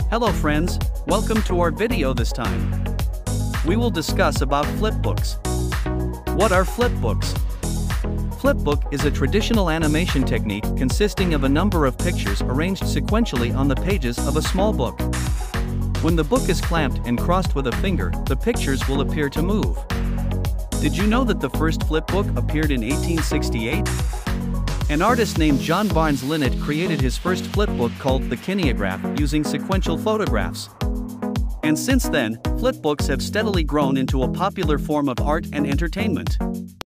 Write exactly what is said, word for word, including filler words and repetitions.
Hello friends, welcome to our video this time. We will discuss about flipbooks. What are flipbooks? Flipbook is a traditional animation technique consisting of a number of pictures arranged sequentially on the pages of a small book. When the book is clamped and crossed with a finger, the pictures will appear to move. Did you know that the first flipbook appeared in eighteen sixty-eight? An artist named John Barnes Linnet created his first flipbook called the Kineograph using sequential photographs. And since then, flipbooks have steadily grown into a popular form of art and entertainment.